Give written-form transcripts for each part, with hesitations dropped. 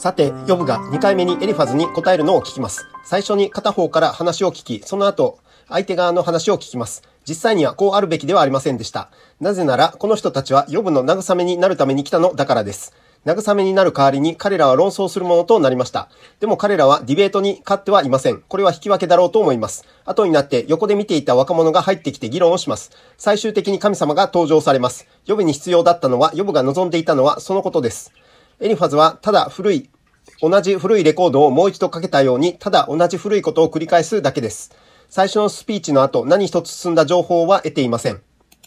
さて、ヨブが2回目にエリファズに答えるのを聞きます。最初に片方から話を聞き、その後、相手側の話を聞きます。実際にはこうあるべきではありませんでした。なぜなら、この人たちはヨブの慰めになるために来たのだからです。慰めになる代わりに彼らは論争するものとなりました。でも彼らはディベートに勝ってはいません。これは引き分けだろうと思います。後になって横で見ていた若者が入ってきて議論をします。最終的に神様が登場されます。ヨブに必要だったのは、ヨブが望んでいたのはそのことです。エリファズはただ同じ古いレコードをもう一度かけたように、ただ同じ古いことを繰り返すだけです。最初のスピーチの後、何一つ進んだ情報は得ていません。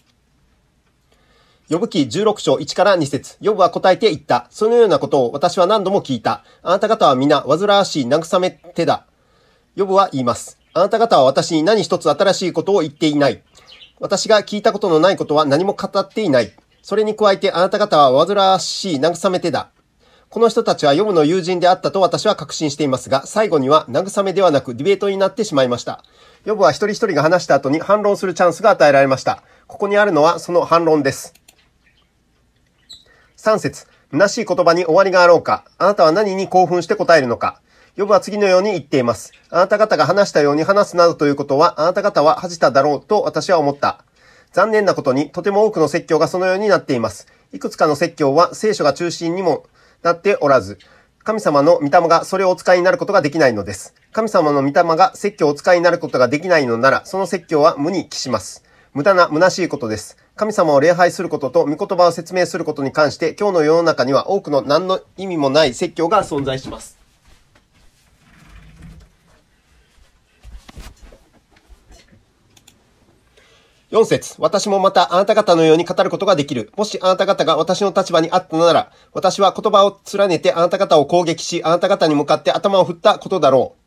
ヨブ記16章1から2節。ヨブは答えて言った。そのようなことを私は何度も聞いた。あなた方は皆煩わしい慰め手だ。ヨブは言います。あなた方は私に何一つ新しいことを言っていない。私が聞いたことのないことは何も語っていない。それに加えてあなた方は煩わしい慰め手だ。この人たちはヨブの友人であったと私は確信していますが、最後には慰めではなくディベートになってしまいました。ヨブは一人一人が話した後に反論するチャンスが与えられました。ここにあるのはその反論です。3節。虚しい言葉に終わりがあろうか。あなたは何に興奮して答えるのか。ヨブは次のように言っています。あなた方が話したように話すなどということは、あなた方は恥じただろうと私は思った。残念なことに、とても多くの説教がそのようになっています。いくつかの説教は聖書が中心にもなっておらず、神様の御霊がそれをお使いになることができないのです。神様の御霊が説教をお使いになることができないのなら、その説教は無に帰します。無駄な虚しいことです。神様を礼拝することと御言葉を説明することに関して、今日の世の中には多くの何の意味もない説教が存在します。4節。私もまたあなた方のように語ることができる。もしあなた方が私の立場にあったなら、私は言葉を連ねてあなた方を攻撃し、あなた方に向かって頭を振ったことだろう。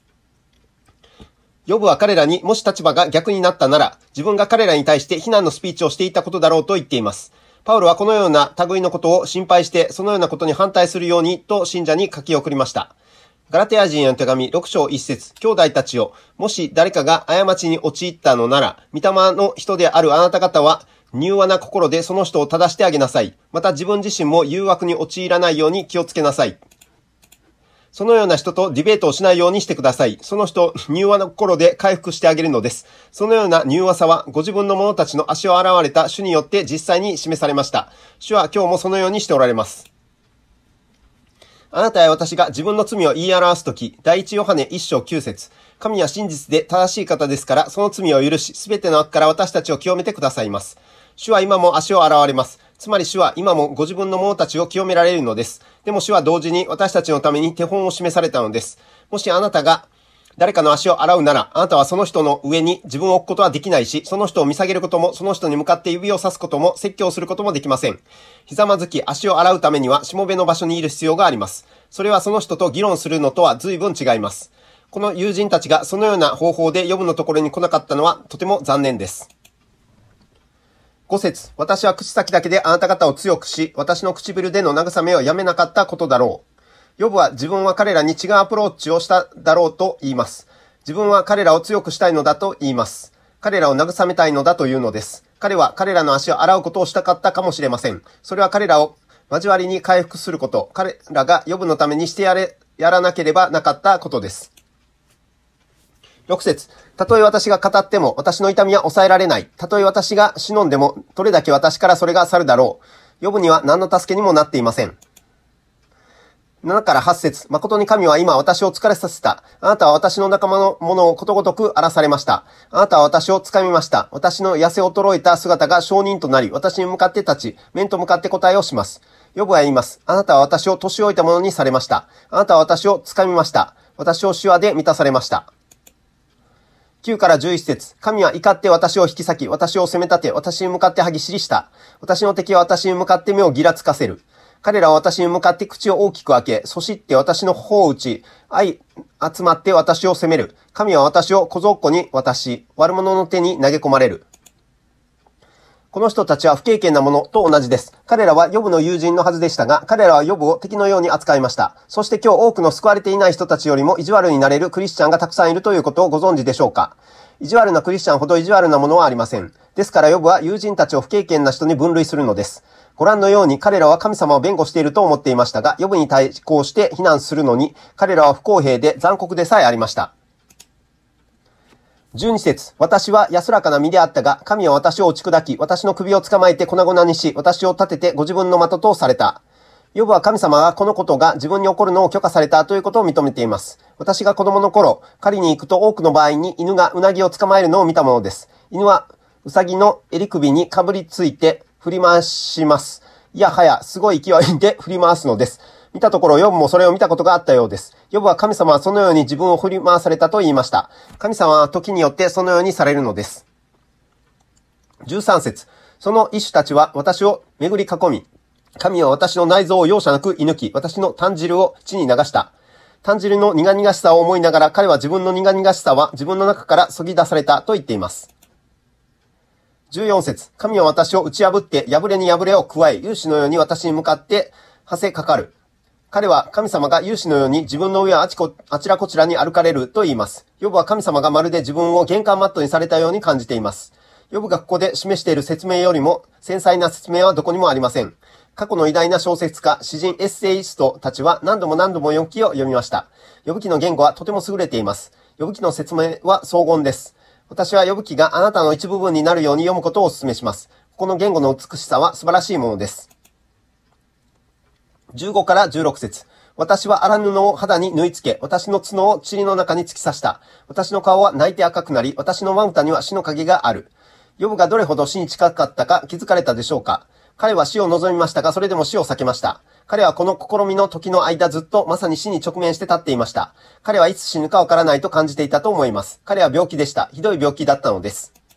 ヨブは彼らにもし立場が逆になったなら、自分が彼らに対して非難のスピーチをしていたことだろうと言っています。パウロはこのような類のことを心配して、そのようなことに反対するようにと信者に書き送りました。ガラテヤ人への手紙6章1節。兄弟たちよ、もし誰かが過ちに陥ったのなら、御霊の人であるあなた方は、柔和な心でその人を正してあげなさい。また自分自身も誘惑に陥らないように気をつけなさい。そのような人とディベートをしないようにしてください。その人を柔和な心で回復してあげるのです。そのような柔和さは、ご自分の者たちの足を洗われた主によって実際に示されました。主は今日もそのようにしておられます。あなたや私が自分の罪を言い表すとき、第一ヨハネ1章9節。神は真実で正しい方ですから、その罪を許し、すべての悪から私たちを清めてくださいます。主は今も足を洗われます。つまり主は今もご自分の者たちを清められるのです。でも主は同時に私たちのために手本を示されたのです。もしあなたが誰かの足を洗うなら、あなたはその人の上に自分を置くことはできないし、その人を見下げることも、その人に向かって指をさすことも、説教することもできません。ひざまずき足を洗うためには、しもべの場所にいる必要があります。それはその人と議論するのとは随分違います。この友人たちがそのような方法でヨブのところに来なかったのはとても残念です。5節。私は口先だけであなた方を強くし、私の唇での慰めをやめなかったことだろう。ヨブは自分は彼らに違うアプローチをしただろうと言います。自分は彼らを強くしたいのだと言います。彼らを慰めたいのだというのです。彼は彼らの足を洗うことをしたかったかもしれません。それは彼らを交わりに回復すること、彼らがヨブのためにしてやらなければなかったことです。6節。たとえ私が語っても私の痛みは抑えられない。たとえ私が忍んでもどれだけ私からそれが去るだろう。ヨブには何の助けにもなっていません。7から8節。誠に神は今私を疲れさせた。あなたは私の仲間のものをことごとく荒らされました。あなたは私を掴みました。私の痩せ衰えた姿が証人となり、私に向かって立ち、面と向かって答えをします。ヨブは言います。あなたは私を年老いたものにされました。あなたは私を掴みました。私を手話で満たされました。9から11節。神は怒って私を引き裂き、私を責め立て、私に向かって歯ぎしりした。私の敵は私に向かって目をぎらつかせる。彼らは私に向かって口を大きく開け、そしって私の頬を打ち、集まって私を責める。神は私を小僧っ子に渡し、悪者の手に投げ込まれる。 この人たちは不経験なものと同じです。彼らはヨブの友人のはずでしたが、彼らはヨブを敵のように扱いました。そして今日多くの救われていない人たちよりも意地悪になれるクリスチャンがたくさんいるということをご存知でしょうか。意地悪なクリスチャンほど意地悪なものはありません。ですからヨブは友人たちを不経験な人に分類するのです。ご覧のように彼らは神様を弁護していると思っていましたが、ヨブに対抗して非難するのに、彼らは不公平で残酷でさえありました。12節、私は安らかな身であったが、神は私を打ち砕き、私の首を捕まえて粉々にし、私を立ててご自分の的とされた。ヨブは神様がこのことが自分に起こるのを許可されたということを認めています。私が子供の頃、狩りに行くと多くの場合に犬がウナギを捕まえるのを見たものです。犬はウサギの襟首にかぶりついて振り回します。いやはや、すごい勢いで振り回すのです。見たところ、ヨブもそれを見たことがあったようです。ヨブは神様はそのように自分を振り回されたと言いました。神様は時によってそのようにされるのです。13節、その異種たちは私を巡り囲み、神は私の内臓を容赦なく射抜き、私の炭汁を地に流した。炭汁の苦々しさを思いながら、彼は自分の苦々しさは自分の中から削ぎ出されたと言っています。14節、神は私を打ち破って破れに破れを加え、勇士のように私に向かって馳せかかる。彼は神様が勇士のように自分の上はあちらこちらに歩かれると言います。ヨブは神様がまるで自分を玄関マットにされたように感じています。ヨブがここで示している説明よりも繊細な説明はどこにもありません。過去の偉大な小説家、詩人、エッセイストたちは何度もヨブ記を読みました。ヨブ記の言語はとても優れています。ヨブ記の説明は荘厳です。私はヨブ記があなたの一部分になるように読むことをお勧めします。この言語の美しさは素晴らしいものです。15から16節。私は荒布を肌に縫い付け、私の角を塵の中に突き刺した。私の顔は泣いて赤くなり、私のまぶたには死の影がある。ヨブがどれほど死に近かったか気づかれたでしょうか。彼は死を望みましたが、それでも死を避けました。彼はこの試みの時の間ずっとまさに死に直面して立っていました。彼はいつ死ぬかわからないと感じていたと思います。彼は病気でした。ひどい病気だったのです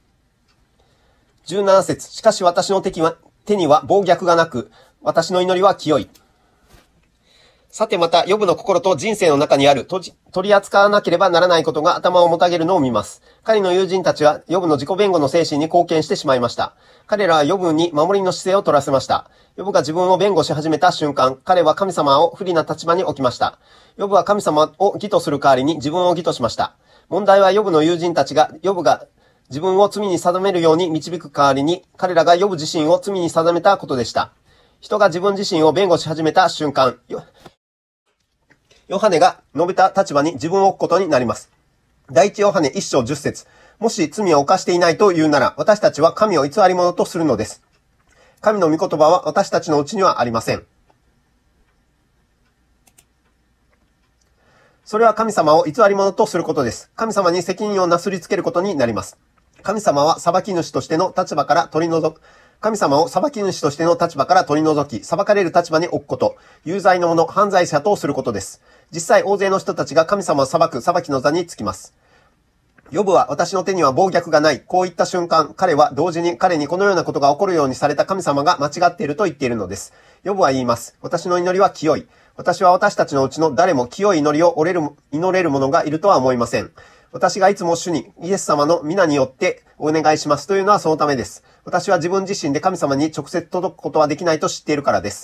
。17節。しかし私の手には暴虐がなく、私の祈りは清い。さてまた、ヨブの心と人生の中にある取り扱わなければならないことが頭をもたげるのを見ます。彼の友人たちはヨブの自己弁護の精神に貢献してしまいました。彼らはヨブに守りの姿勢を取らせました。ヨブが自分を弁護し始めた瞬間、彼は神様を不利な立場に置きました。ヨブは神様を義とする代わりに自分を義としました。問題はヨブの友人たちがヨブが自分を罪に定めるように導く代わりに、彼らがヨブ自身を罪に定めたことでした。人が自分自身を弁護し始めた瞬間、ヨハネが述べた立場に自分を置くことになります。第一ヨハネ1章10節。もし罪を犯していないと言うなら、私たちは神を偽り者とするのです。神の御言葉は私たちのうちにはありません。それは神様を偽り者とすることです。神様に責任をなすりつけることになります。神様は裁き主としての立場から取り除く。神様を裁き主としての立場から取り除き、裁かれる立場に置くこと、有罪の者、犯罪者とすることです。実際大勢の人たちが神様を裁く裁きの座につきます。ヨブは私の手には暴虐がない。こう言った瞬間、彼は同時に彼にこのようなことが起こるようにされた神様が間違っていると言っているのです。ヨブは言います。私の祈りは清い。私は私たちのうちの誰も清い祈りを祈れる者がいるとは思いません。私がいつも主にイエス様の皆によってお願いしますというのはそのためです。私は自分自身で神様に直接届くことはできないと知っているからです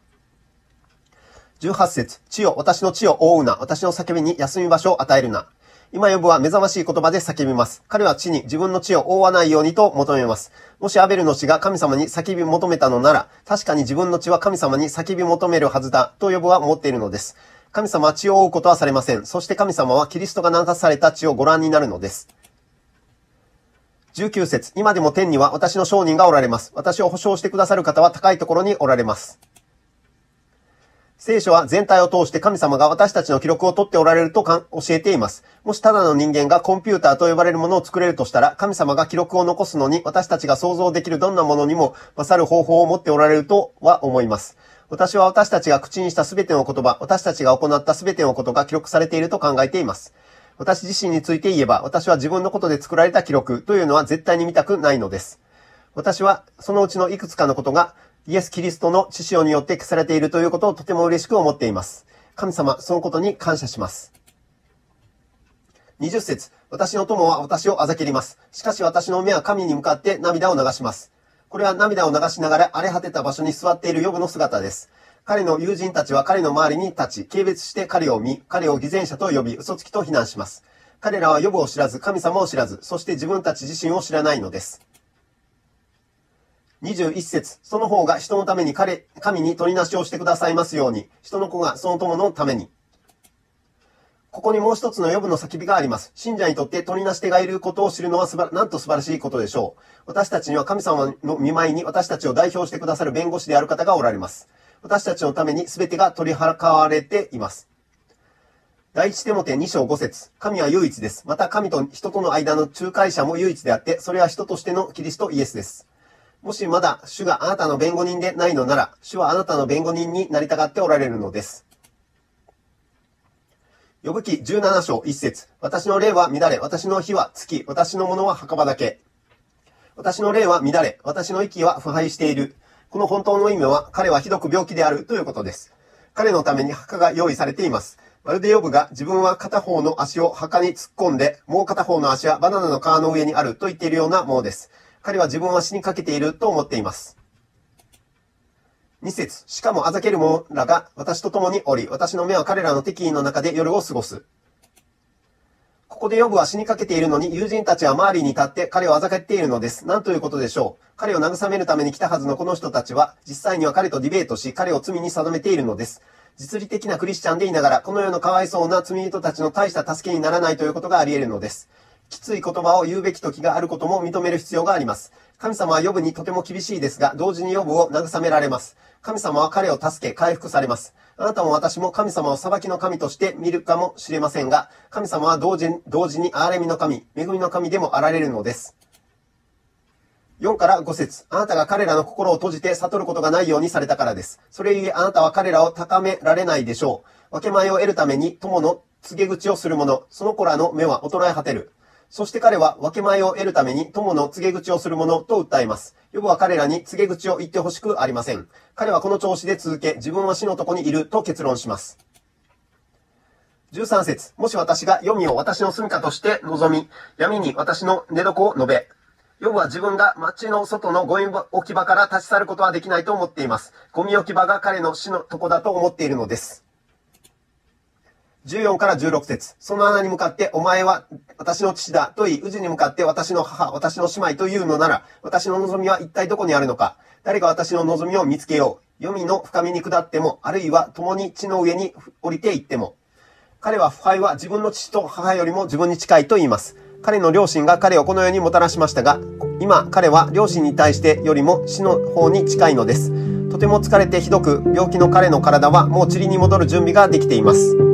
。18節。地よ、私の地を覆うな。私の叫びに休み場所を与えるな。今ヨブは目覚ましい言葉で叫びます。彼は地に自分の地を覆わないようにと求めます。もしアベルの地が神様に叫び求めたのなら、確かに自分の地は神様に叫び求めるはずだとヨブは思っているのです。神様は地を覆うことはされません。そして神様はキリストが流された地をご覧になるのです。19節。今でも天には私の証人がおられます。私を保証してくださる方は高いところにおられます。聖書は全体を通して神様が私たちの記録を取っておられると教えています。もしただの人間がコンピューターと呼ばれるものを作れるとしたら、神様が記録を残すのに私たちが想像できるどんなものにも勝る方法を持っておられるとは思います。私は私たちが口にしたすべての言葉、私たちが行ったすべてのことが記録されていると考えています。私自身について言えば、私は自分のことで作られた記録というのは絶対に見たくないのです。私はそのうちのいくつかのことがイエス・キリストの血潮によって消されているということをとても嬉しく思っています。神様、そのことに感謝します。20節。私の友は私をあざけります。しかし私の目は神に向かって涙を流します。 これは涙を流しながら荒れ果てた場所に座っているヨブの姿です。彼の友人たちは彼の周りに立ち、軽蔑して彼を見、彼を偽善者と呼び、嘘つきと非難します。彼らはヨブを知らず、神様を知らず、そして自分たち自身を知らないのです。21節、その方が人のために神に取りなしをしてくださいますように、人の子がその友のために。ここにもう一つのヨブの叫びがあります。信者にとって取りなし手がいることを知るのはなんと素晴らしいことでしょう。私たちには神様の御前に私たちを代表してくださる弁護士である方がおられます。私たちのために全てが取り払われています。第一テモテ2章5節、神は唯一です。また神と人との間の仲介者も唯一であって、それは人としてのキリストイエスです。もしまだ主があなたの弁護人でないのなら、主はあなたの弁護人になりたがっておられるのです。ヨブ記17章1節、私の霊は乱れ、私の火は尽き、私のものは墓場だけ。私の霊は乱れ、私の息は腐敗している。この本当の意味は、彼はひどく病気であるということです。彼のために墓が用意されています。まるでヨブが自分は片方の足を墓に突っ込んで、もう片方の足はバナナの皮の上にあると言っているようなものです。彼は自分は死にかけていると思っています。2節、しかもあざける者らが私と共におり、私の目は彼らの敵意の中で夜を過ごす。ここでヨブは死にかけているのに、友人たちは周りに立って彼をあざけているのです。何ということでしょう。彼を慰めるために来たはずのこの人たちは、実際には彼とディベートし、彼を罪に定めているのです。実利的なクリスチャンでいながら、この世のかわいそうな罪人たちの大した助けにならないということがあり得るのです。きつい言葉を言うべき時があることも認める必要があります。神様はヨブにとても厳しいですが、同時にヨブを慰められます。神様は彼を助け、回復されます。あなたも私も神様を裁きの神として見るかもしれませんが、神様は同時に憐れみの神、恵みの神でもあられるのです。4から5節、あなたが彼らの心を閉じて悟ることがないようにされたからです。それゆえあなたは彼らを高められないでしょう。分け前を得るために友の告げ口をする者、その子らの目は衰え果てる。そして彼は分け前を得るために友の告げ口をする者と訴えます。ヨブは彼らに告げ口を言ってほしくありません。彼はこの調子で続け、自分は死のとこにいると結論します。13節、もし私が黄泉を私の住処として望み、闇に私の寝床を述べ。ヨブは自分が町の外のゴミ置き場から立ち去ることはできないと思っています。ゴミ置き場が彼の死のとこだと思っているのです。14から16節、その穴に向かってお前は私の父だと言い、宇治に向かって私の母、私の姉妹というのなら、私の望みは一体どこにあるのか。誰が私の望みを見つけよう。黄泉の深みに下っても、あるいは共に地の上に降りていっても。彼は腐敗は自分の父と母よりも自分に近いと言います。彼の両親が彼をこの世にもたらしましたが、今彼は両親に対してよりも死の方に近いのです。とても疲れてひどく病気の彼の体はもう塵に戻る準備ができています。